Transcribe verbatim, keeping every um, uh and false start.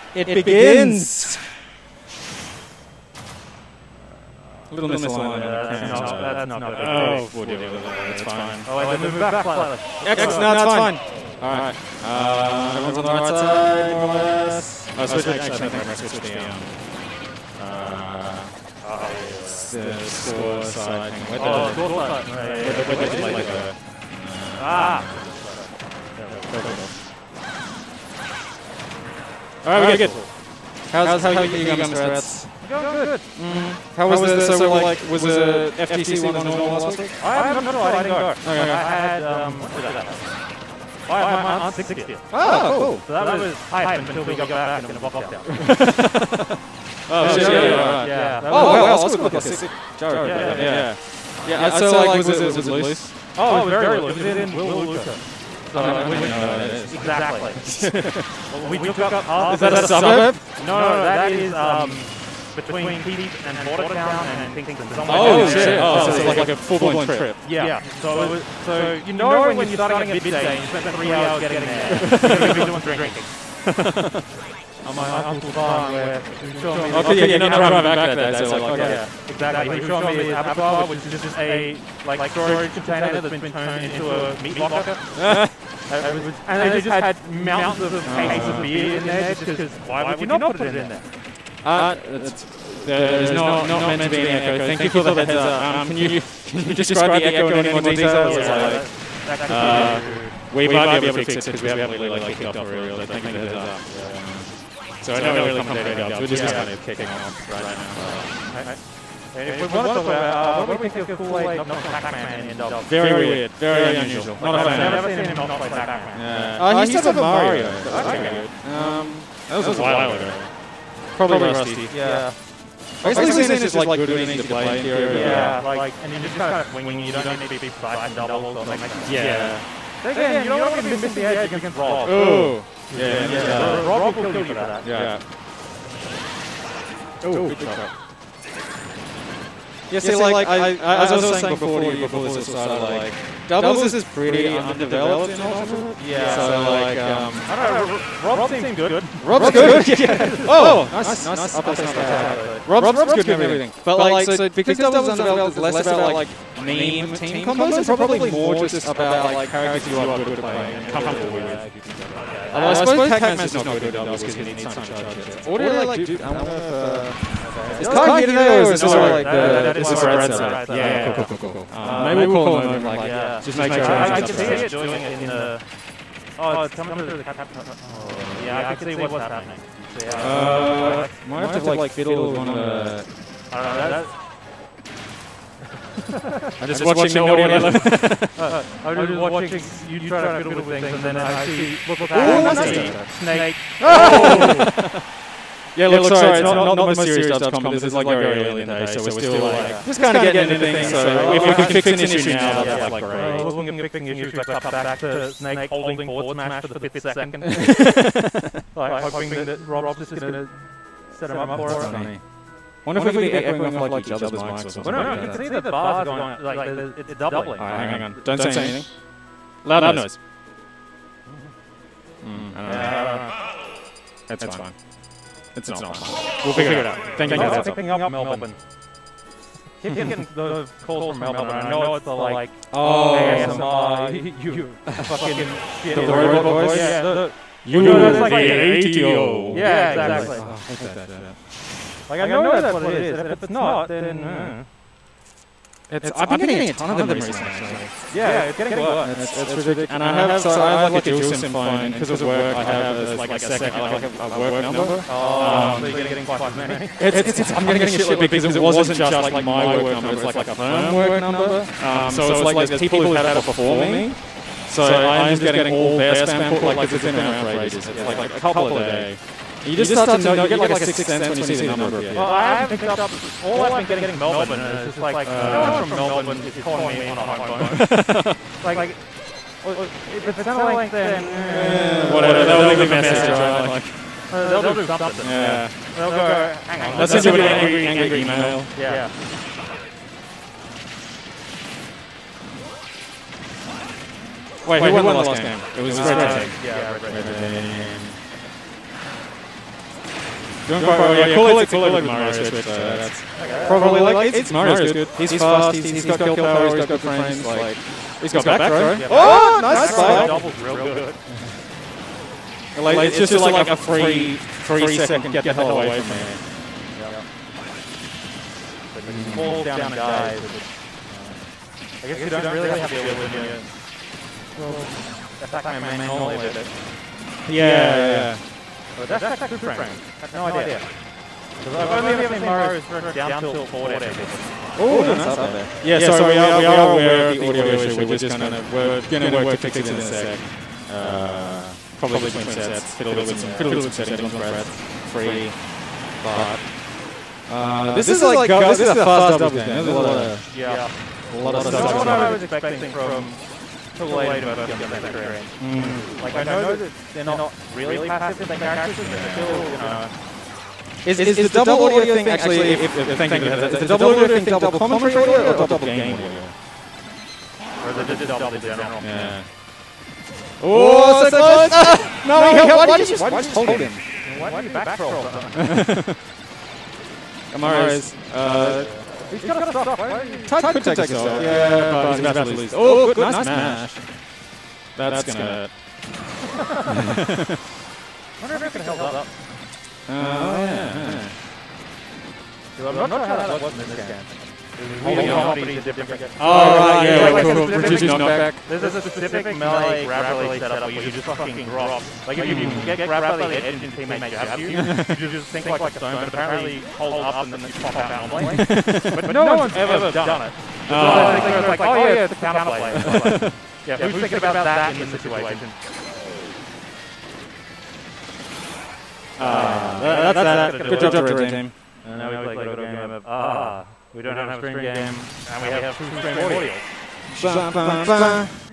It, it begins! A little misalignment. Yeah, that's not, that's not good. Oh, we'll deal with it. It's fine. Oh, wait, they're moving back slightly. Excellent, no, it's fine. Alright. Uh, everyone's on the right side, more or less. Oh, switch, actually, I think I'm going to switch the, um, uh, the score side thing. Where Oh, the, score side. where the, where the, like the, Ah! Alright, we're good. How's, how's how, how you going, Mister Rats? Going good. Mm. How was, was the, so, so like, was the F T C one as normal last week? I haven't got I didn't go. Okay. I had, um, what did I have? I had my aunt's sixtieth. Oh, cool. So that, so that was hype until we got back in the lockdown. Oh, shit, yeah, yeah, right. yeah. Oh, wow, wow, that's good. Like a sick joke. Yeah, yeah, yeah. Yeah, yeah, so, like, was it, was it loose? Oh, it was very loose. It was in Will Luca. So, I don't know what it is. Exactly. Well, we took up half. Is that a suburb? No, no, that is um, between Keith and Bordertown and Kingston. Oh, shit. Oh, so it's like, like a full-blown trip. Yeah. yeah. So, it was, so you know, know when, when you're starting at midday and you spend three hours getting there, you're going to be doing drinking. On my uncle's farm where he was showing me... Okay, yeah, you're not driving back there, so like, okay. Yeah, exactly. He was showing me his abattoir, which is just a like storage container that's been turned into a meat locker. And they just had mountains of cases of beer in there, just because why would you not put it in there? Uh, it's, there's not, not meant to be an echo. Thank you for the heads up. Um, can you can you describe the echo in any more detail? Yeah, like, uh, we might be able to fix it because we haven't really like kicked off for real. So thank you for the heads up. So I know we're really complicated jobs. We're just kind of kicking off right now. If we want to talk about, what do we think of Kool-Aid not Pac-Man end up? Very weird, very unusual. Not a fan. I've never seen him not play Pac-Man. Uh, he used to have Mario. Um, that was a while ago. Probably Rusty. Yeah. I guess he's saying it's just like good and easy to play in theory. Yeah, like, and you just kind of wing, you don't need to be slice and doubles or something. Yeah. Again, you don't want to be missing the edge against Rob. Oh. Yeah, yeah, yeah. Rob will kill you for that. Yeah. Oh, good shot. Yeah, see, like, I, I, as I was saying before, to you, before this started, like, doubles is pretty underdeveloped in Ultimate. Yeah. So, like, um... I don't know, Rob, Rob seems good. Rob's good? Yeah. Oh, nice, nice, up nice. Rob's, Rob's good and everything. But, like, so because doubles is underdeveloped, it's less about, like, name team combos, and probably more just about, like, characters you are good at playing and comfortable with. Although I suppose Pac-Man's not good at doubles because he needs some charges. Or do they, like, do... I wonder if... Is Kai here today, or is this like the... This is Red Side. Yeah, cool, cool, cool, cool. Maybe we'll call him, like, just make sure... I can see it doing it in the... Oh, it's coming through the... Yeah, I can see what's happening. Uh, might have to, like, fiddle with one of the... I don't know, that's... I'm just watching the audio. uh, I'm just watching you try to fiddle with things, and then I see look happening. Snake. Oh! Yeah, look, sorry, it's not, not, not the most serious dubs comment. This is like very early in the day, so we're still like just kind of getting into things. So if we can fix an issue now, that's like great. I was looking at fixing issues, I cut back to Snake holding forward smash for the fifth second. Like hoping that Rob's just going to set him up for it. Funny. Wonder if we could be echoing off like each other's mics or something. Well, no, you can see the bars going, like, it's doubling. Alright, hang on. Don't say anything. Loud noise. I don't know. That's fine. It's not fine. We'll figure it out. Thank you for that. Picking up Melbourne. Keep getting the calls from Melbourne. I know it's the, like, oh, A S M R, you fucking shit. The robot voice? Yeah. You, the A T O. Yeah, exactly. I hate that shit. Like, I know, I know that's what it is, and if it's not, then... Uh, it's, it's, I've been getting, getting a ton of them recently. Yeah, yeah, it's getting worse. It's, it's ridiculous. And I have, so I have like a dual sim phone, because of work, I have as like a second, like a, a work number. Oh, um, so you're getting twice as many? It's, it's, it's, I'm getting a shit because it wasn't just like my work number, it's like a firm work number. Um, so it's like there's people who've had it before me. So I'm just getting all their spam calls, like it's been around for ages. It's like a couple a day. You just, you just start, start to know, you get like, like a sixth sense when you see the number of people. Well, I haven't picked up, all I've been getting Melbourne, and it's just like, uh, no one from Melbourne is calling me on a home phone. like, like, if it's Centrelink, then... Uh, whatever, they'll leave a message, right? Like, uh, they'll, they'll do something. Yeah. They'll go, hang on. They'll send you an angry, angry email. Yeah. Wait, who won the last game? It was Red Team. Yeah, Red Team. Doing quite well. Yeah, Koolade's Koolade with Mario switch. So that's probably like it's, it's Mario's good. He's fast. He's, he's got kill power. He's got good frames. Like he's got back throw. Yeah, Oh, nice slide. Double's real good. Like, it's, it's just, just like a free, three, three second get the hell away from me. Yeah. But when he falls down and dies, I guess you don't really have to deal with him. Well, attack my main normally with it. Yeah, yeah. But that's attack two frames. I have no idea. Because I've only ever seen Mario's down tilt forward everything. Oh, no, that's up there. Yeah, yeah, sorry, we are, we are aware of the audio issue. We're just kind of, we're going to work to fix it in a sec. Uh, probably between sets, fiddle with some, fiddle with some settings on threads, free, but... Uh, this, this is like, go, this is a fast double game. There's a lot of, yeah. a lot of stuff. That's what I was expecting from Tideray and Versky on the next range. Mm. Like, I know that they're not really passive, they're characters, but they're still, you know... Is, is, is the double audio thing actually, if, if, if, thank you, is the double audio thing double commentary audio or double game audio? Or is it just double in general? Yeah. Oh, so close! Ah, no, no, no, why did you just hold him? Why did you back roll? Amara's, uh... He's got a stop, right? Tide could take a stop. Yeah, but he's about to lose. Oh, good, nice smash. That's gonna... I wonder if it can hold up. Oh, yeah. I'm not sure how that was in this game. Oh, right, yeah, like cool. Reduce knockback. There's a specific melee grab release setup where you just fucking drop. Like if you get grabbed by the edge and teammate jab you, you just think like a stone, but apparently hold up and then you pop out normally. But no one's ever done it. It's like, oh yeah, it's a counterplay. Yeah, who's thinking about that in this situation? Uh, that's that. Good job, Tideray team. And now we play a game of, ah, we don't have a stream game, and we have two stream audio.